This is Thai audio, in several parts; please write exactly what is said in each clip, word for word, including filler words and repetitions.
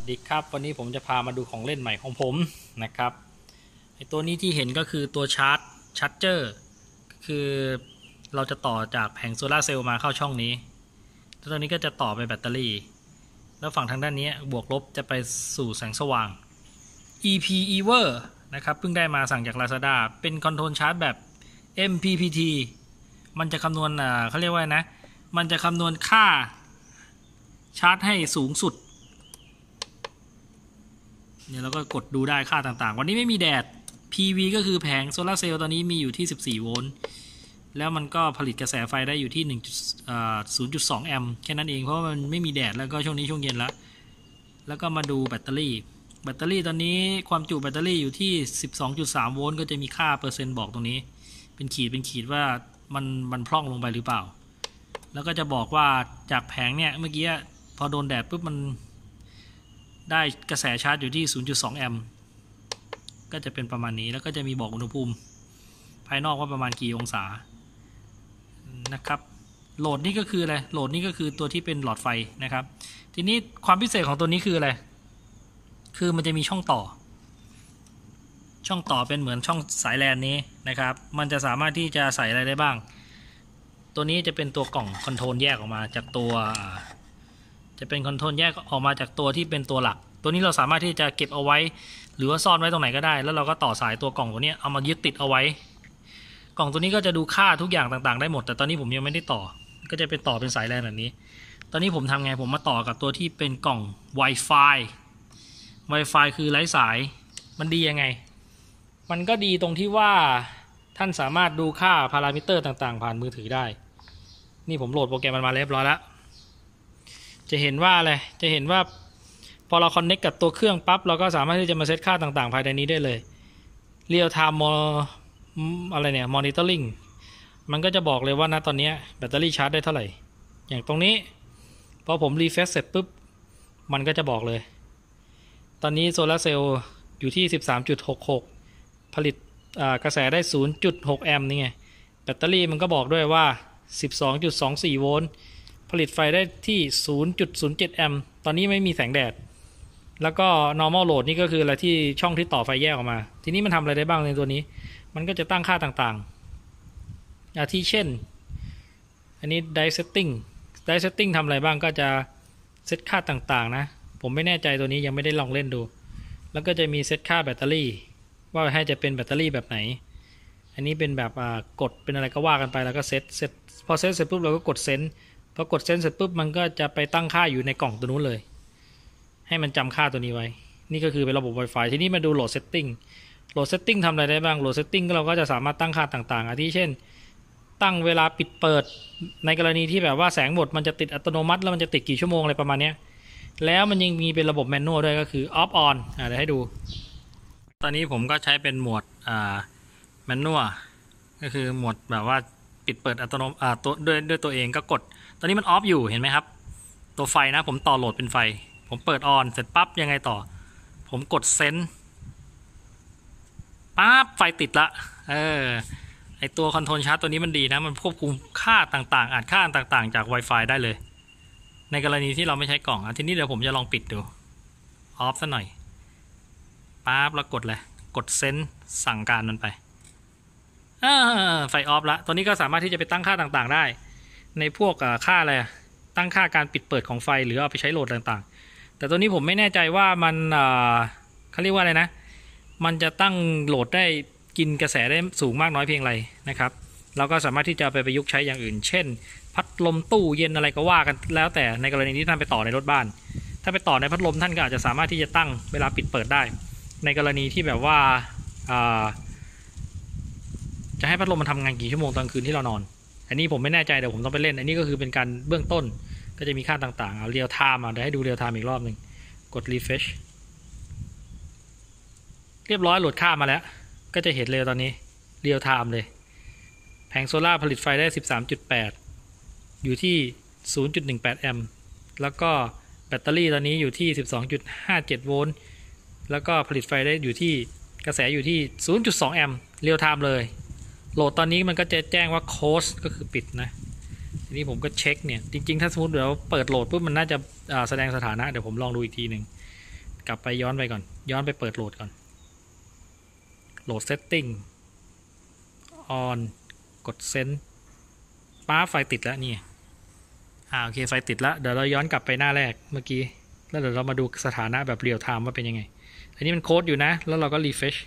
ดีครับวันนี้ผมจะพามาดูของเล่นใหม่ของผมนะครับไอตัวนี้ที่เห็นก็คือตัวชาร์จชาร์จเจอร์คือเราจะต่อจากแผงโซลาร์เซลล์มาเข้าช่องนี้แล้วตัวนี้ก็จะต่อไปแบตเตอรี่แล้วฝั่งทางด้านนี้บวกลบจะไปสู่แสงสว่าง อี พี Ever นะครับเพิ่งได้มาสั่งจาก Lazada เป็นคอนโทรลชาร์จแบบ เอ็ม พี พี ที มันจะคำนวณอ่าเขาเรียกว่านะมันจะคำนวณค่าชาร์จให้สูงสุดเนี่ยเราก็กดดูได้ค่าต่างๆวันนี้ไม่มีแดด พี วี ก็คือแผงโซลาร์เซลล์ตอนนี้มีอยู่ที่สิบสี่โวลต์แล้วมันก็ผลิตกระแสไฟได้อยู่ที่หนึ่ง ศูนย์จุดสอง แอมป์แค่นั้นเองเพราะมันไม่มีแดดแล้วก็ช่วงนี้ช่วงเย็นแล้วแล้วก็มาดูแบตเตอรี่แบตเตอรี่ตอนนี้ความจุแบตเตอรี่อยู่ที่ สิบสองจุดสาม โวลต์ก็จะมีค่าเปอร์เซ็นต์บอกตรงนี้เป็นขีดเป็นขีดว่ามันมันพร่องลงไปหรือเปล่าแล้วก็จะบอกว่าจากแผงเนี่ยเมื่อกี้พอโดนแดดปุ๊บมันได้กระแสชาร์จอยู่ที่ ศูนย์จุดสอง แอมป์ก็จะเป็นประมาณนี้แล้วก็จะมีบอกอุณหภูมิภายนอกว่าประมาณกี่องศานะครับโหลดนี่ก็คืออะไรโหลดนี่ก็คือตัวที่เป็นหลอดไฟนะครับทีนี้ความพิเศษของตัวนี้คืออะไรคือมันจะมีช่องต่อช่องต่อเป็นเหมือนช่องสายแลนนี้นะครับมันจะสามารถที่จะใส่อะไรได้บ้างตัวนี้จะเป็นตัวกล่องคอนโทรลแยกออกมาจากตัวจะเป็นคอนโทรลแยกออกมาจากตัวที่เป็นตัวหลักตัวนี้เราสามารถที่จะเก็บเอาไว้หรือว่าซ่อนไว้ตรงไหนก็ได้แล้วเราก็ต่อสายตัวกล่องตัวนี้เอามายึดติดเอาไว้กล่องตัวนี้ก็จะดูค่าทุกอย่างต่างๆได้หมดแต่ตอนนี้ผมยังไม่ได้ต่อก็จะเป็นต่อเป็นสายแลนแบบนี้ตอนนี้ผมทำไงผมมาต่อกับตัวที่เป็นกล่อง Wi-Fi Wi-Fi คือไร้สายมันดียังไงมันก็ดีตรงที่ว่าท่านสามารถดูค่าพารามิเตอร์ต่างๆผ่านมือถือได้นี่ผมโหลดโปรแกรมมันมาเรียบร้อยแล้วจะเห็นว่าอะไรจะเห็นว่าพอเราคอนเนคกับตัวเครื่องปั๊บเราก็สามารถที่จะมาเซตค่าต่างๆภายในนี้ได้เลย Real Time อะไรเนี่ย Monitoring มันก็จะบอกเลยว่าณตอนนี้แบตเตอรี่ชาร์จได้เท่าไหร่อย่างตรงนี้พอผมรีเฟรชเสร็จปุ๊บมันก็จะบอกเลยตอนนี้โซลาร์เซลล์อยู่ที่ สิบสามจุดหกหก ผลิตกระแสได้ ศูนย์จุดหก แอมป์นี่ไงแบตเตอรี่มันก็บอกด้วยว่า สิบสองจุดสองสี่ โวลต์ผลิตไฟได้ที่ ศูนย์จุดศูนย์เจ็ด แอมป์ตอนนี้ไม่มีแสงแดดแล้วก็ normal load นี่ก็คืออะไรที่ช่องที่ต่อไฟแยกออกมาทีนี้มันทำอะไรได้บ้างในตัวนี้มันก็จะตั้งค่าต่างๆอาทิเช่นอันนี้ die setting die setting ทำอะไรบ้างก็จะเซตค่าต่างๆนะผมไม่แน่ใจตัวนี้ยังไม่ได้ลองเล่นดูแล้วก็จะมีเซตค่าแบตเตอรี่ว่าให้จะเป็นแบตเตอรี่แบบไหนอันนี้เป็นแบบกดเป็นอะไรก็ว่ากันไปแล้วก็เซตเซตพอเซตเสร็จปุ๊บเราก็กดเซนพอกดเซนเสร็จปุ๊บมันก็จะไปตั้งค่าอยู่ในกล่องตัวนู้นเลยให้มันจำค่าตัวนี้ไว้นี่ก็คือเป็นระบบ Wi-Fi ทีนี้มาดูโหลดเซตติ้งโหลดเซตติ้งทำอะไรได้บ้างโหลดเซตติ้งเราก็จะสามารถตั้งค่าต่างๆอาทิเช่นตั้งเวลาปิดเปิดในกรณีที่แบบว่าแสงหมดมันจะติดอัตโนมัติแล้วมันจะติดกี่ชั่วโมงอะไรประมาณนี้แล้วมันยังมีเป็นระบบแมนนวลด้วยก็คือ off on อ่าเดี๋ยวให้ดูตอนนี้ผมก็ใช้เป็นโหมดอ่าแมนนวลก็คือโหมดแบบว่าปิดเปิดอัตโนมัติอ่าตัวด้วยด้วยตัวเองก็กดตอนนี้มันออฟอยู่เห็นไหมครับตัวไฟนะผมต่อโหลดเป็นไฟผมเปิดออนเสร็จปั๊บยังไงต่อผมกดเซนปั๊บไฟติดละเออไอตัวคอนโทรลชาร์จตัวนี้มันดีนะมันควบคุมค่าต่างๆอ่านค่าต่างๆจาก Wi-Fi ได้เลยในกรณีที่เราไม่ใช้กล่องอ่ะทีนี้เดี๋ยวผมจะลองปิดดูออฟซะหน่อยปั๊บแล้วกดเลยกดเซนสั่งการมันไปไฟออฟละตัวนี้ก็สามารถที่จะไปตั้งค่าต่างๆได้ในพวกค่าอะไรตั้งค่าการปิดเปิดของไฟหรือเอาไปใช้โหลดต่างๆแต่ตัวนี้ผมไม่แน่ใจว่ามันเขาเรียกว่าอะไรนะมันจะตั้งโหลดได้กินกระแสได้สูงมากน้อยเพียงไรนะครับเราก็สามารถที่จะไปประยุกต์ใช้อย่างอื่นเช่นพัดลมตู้เย็นอะไรก็ว่ากันแล้วแต่ในกรณีที่ท่านไปต่อในรถบ้านถ้าไปต่อในพัดลมท่านก็อาจจะสามารถที่จะตั้งเวลาปิดเปิดได้ในกรณีที่แบบว่าจะให้พัดลมมันทำงานกี่ชั่วโมงตอนคืนที่เรานอนอันนี้ผมไม่แน่ใจเดี๋ยวผมต้องไปเล่นอันนี้ก็คือเป็นการเบื้องต้นก็จะมีค่าต่างๆเอาเรียลไทม์มาเดี๋ยวให้ดูเรียลไทม์อีกรอบหนึ่งกด refresh เรียบร้อยโหลดค่ามาแล้วก็จะเห็นเลยตอนนี้เรียลไทม์เลยแผงโซล่าผลิตไฟได้ สิบสามจุดแปด อยู่ที่ ศูนย์จุดหนึ่งแปด แอมป์แล้วก็แบตเตอรี่ตอนนี้อยู่ที่ สิบสองจุดห้าเจ็ด โวลต์แล้วก็ผลิตไฟได้อยู่ที่กระแสอยู่ที่ ศูนย์จุดสอง แอมป์เรียลไทม์เลยโหลดตอนนี้มันก็จะแจ้งว่า close ก็คือปิดนะทีนี้ผมก็เช็คเนี่ยจริงๆถ้าสมมติเดี๋ยวเปิดโหลดปุ๊บมันน่าจะแสดงสถานะเดี๋ยวผมลองดูอีกทีหนึ่งกลับไปย้อนไปก่อนย้อนไปเปิดโหลดก่อนโหลด setting on กด send ป้าไฟติดแล้วนี่อ่าโอเคไฟติดแล้วเดี๋ยวเราย้อนกลับไปหน้าแรกเมื่อกี้แล้วเดี๋ยวเรามาดูสถานะแบบเรียลไทม์ว่าเป็นยังไงอันนี้มันโค้ดอยู่นะแล้วเราก็ refresh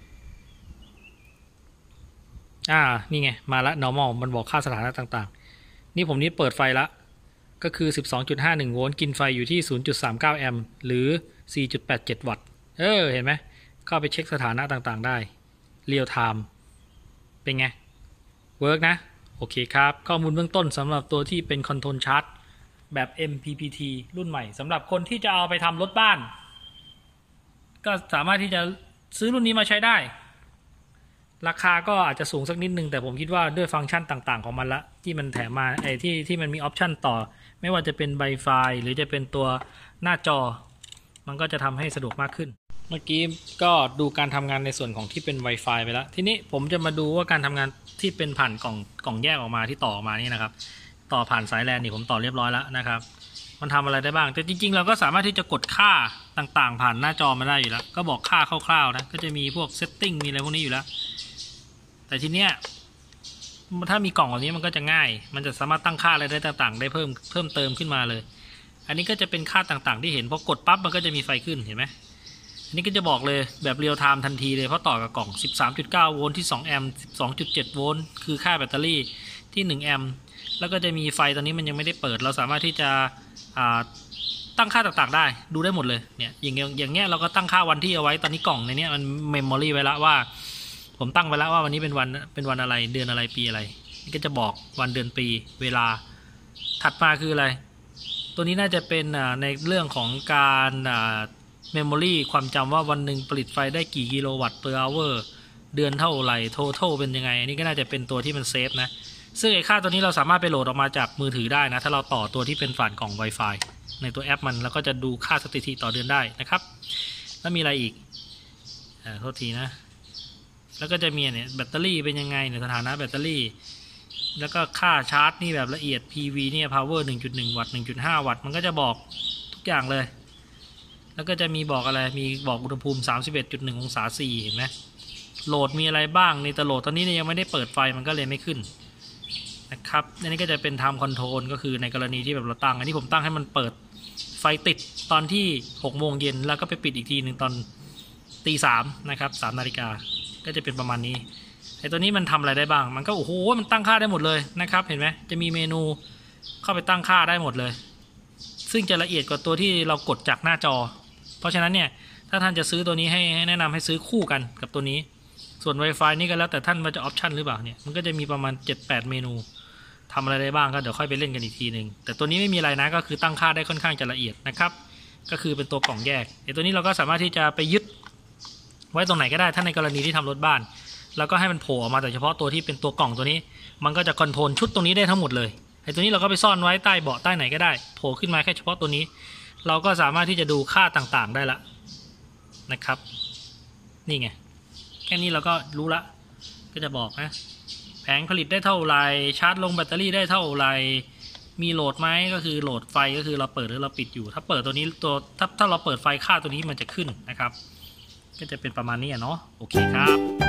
อ่านี่ไงมาละ normal มันบอกค่าสถานะต่างๆนี่ผมนี่เปิดไฟละก็คือ สิบสองจุดห้าหนึ่ง โวลต์กินไฟอยู่ที่ ศูนย์จุดสามเก้า แอมป์หรือ สี่จุดแปดเจ็ด วัตต์เออเห็นไหมเข้าไปเช็คสถานะต่างๆได้เรียลไทม์เป็นไงเวิร์กนะโอเคครับข้อมูลเบื้องต้นสำหรับตัวที่เป็นคอนโทรลชาร์ตแบบ เอ็ม พี พี ที รุ่นใหม่สำหรับคนที่จะเอาไปทำรถบ้านก็สามารถที่จะซื้อรุ่นนี้มาใช้ได้ราคาก็อาจจะสูงสักนิดนึงแต่ผมคิดว่าด้วยฟังก์ชันต่างๆของมันละที่มันแถมมาไอ้ที่ที่มันมีออปชันต่อไม่ว่าจะเป็นไวไฟหรือจะเป็นตัวหน้าจอมันก็จะทำให้สะดวกมากขึ้นเมื่อกี้ก็ดูการทำงานในส่วนของที่เป็น Wi-Fi ไปแล้วทีนี้ผมจะมาดูว่าการทำงานที่เป็นผ่านกล่องกล่องแยกออกมาที่ต่อออกมานี่นะครับต่อผ่านสายแลนนี่ผมต่อเรียบร้อยแล้วนะครับมันทำอะไรได้บ้างแต่จริงๆเราก็สามารถที่จะกดค่าต่างๆผ่านหน้าจอมาได้อยู่แล้วก็บอกค่าคร่าวๆนะก็จะมีพวก setting มีอะไรพวกนี้อยู่แล้วแต่ทีเนี้ยถ้ามีกล่องแบบนี้มันก็จะง่ายมันจะสามารถตั้งค่าอะไรได้ต่างๆได้เพิ่มเพิ่มเติมขึ้นมาเลยอันนี้ก็จะเป็นค่าต่างๆที่เห็นพอกดปั๊บมันก็จะมีไฟขึ้นเห็นไหมอันนี้ก็จะบอกเลยแบบเรียลไทม์ทันทีเลยเพราะต่อกับกล่อง สิบสามจุดเก้า โวลต์ที่สองแอมป์ สิบสองจุดเจ็ด โวลต์คือค่าแบตเตอรี่ที่หนึ่งแอมป์แล้วก็จะมีไฟตอนนี้มันยังไม่ได้เปิดเราสามารถที่จะตั้งค่าต่างๆได้ดูได้หมดเลยเนี่ยอย่างเงี้ยอย่างเงี้ยเราก็ตั้งค่าวันที่เอาไว้ตอนนี้กล่องในนี้มันเมมโมรี่ไว้แล้วว่าผมตั้งไว้แล้วว่าวันนี้เป็นวันเป็นวันอะไรเดือนอะไรปีอะไรนี่ก็จะบอกวันเดือนปีเวลาถัดมาคืออะไรตัวนี้น่าจะเป็นในเรื่องของการเมมโมรี่ความจำว่าวันหนึ่งผลิตไฟได้กี่กิโลวัตต์ per hour เดือนเท่าไหร่ total เป็นยังไงอันนี้ก็น่าจะเป็นตัวที่มันเซฟนะซึ่งไอ้ค่าตัวนี้เราสามารถไปโหลดออกมาจากมือถือได้นะถ้าเราต่อตัวที่เป็นผ่านกล่อง Wi-Fi ในตัวแอปมันแล้วก็จะดูค่าสถิติต่อเดือนได้นะครับแล้วมีอะไรอีกอ่าโทษทีนะแล้วก็จะมีเนี่ยแบตเตอรี่เป็นยังไงเนี่ยสถานะแบตเตอรี่แล้วก็ค่าชาร์จนี่แบบละเอียด พี วี เนี่ย power หนึ่งจุดหนึ่ง วัตต์ หนึ่งจุดห้า วัตต์มันก็จะบอกทุกอย่างเลยแล้วก็จะมีบอกอะไรมีบอกอุณหภูมิ สามสิบเอ็ดจุดหนึ่ง องศาสี่เห็นไหมโหลดมีอะไรบ้างในตโหลดตอนนี้ยังไม่ได้เปิดไฟมันก็เลยไม่ขึ้นนะครับอันนี้ก็จะเป็น time control ก็คือในกรณีที่แบบเราตั้งอันนี้ผมตั้งให้มันเปิดไฟติดตอนที่หกโมงเย็นแล้วก็ไปปิดอีกทีหนึ่งตอนตีสามนะครับสามนาฬิกาก็จะเป็นประมาณนี้ไอ้ตัวนี้มันทำอะไรได้บ้างมันก็โอ้โหมันตั้งค่าได้หมดเลยนะครับเห็นไหมจะมีเมนูเข้าไปตั้งค่าได้หมดเลยซึ่งจะละเอียดกว่าตัวที่เรากดจากหน้าจอเพราะฉะนั้นเนี่ยถ้าท่านจะซื้อตัวนี้ให้แนะนำให้ซื้อคู่กันกับตัวนี้ส่วน Wi-Fi นี่ก็แล้วแต่ท่านว่าจะออปชันหรือเปล่าเนี่ยมันก็จะมีประมาณ เจ็ดแปด เมนูทำอะไรได้บ้างก็เดี๋ยวค่อยไปเล่นกันอีกทีหนึ่งแต่ตัวนี้ไม่มีอะไรนะก็คือตั้งค่าได้ค่อนข้างจะละเอียดนะครับก็คือเป็นตัวกล่องแยกไอ้ตัวนี้เราก็สามารถที่จะไปยึดไว้ตรงไหนก็ได้ถ้าในกรณีที่ทำรถบ้านแล้วก็ให้มันโผล่ออกมาแต่เฉพาะตัวที่เป็นตัวกล่องตัวนี้มันก็จะคอนโทรลชุดตรงนี้ได้ทั้งหมดเลยไอ้ตัวนี้เราก็ไปซ่อนไว้ใต้เบาะใต้ไหนก็ได้โผล่ขึ้นมาแค่เฉพาะตัวนี้เราก็สามารถที่จะดูค่าต่างๆได้ละนะครับนี่ไงแค่นี้เราก็รู้ละก็จะบอกนะแผงผลิตได้เท่าไหร่ชาร์จลงแบตเตอรี่ได้เท่าไหร่มีโหลดไหมก็คือโหลดไฟก็คือเราเปิดหรือเราปิดอยู่ถ้าเปิดตัวนี้ตัวถ้าถ้าเราเปิดไฟค่าตัวนี้มันจะขึ้นนะครับก็จะเป็นประมาณนี้เนาะโอเคครับ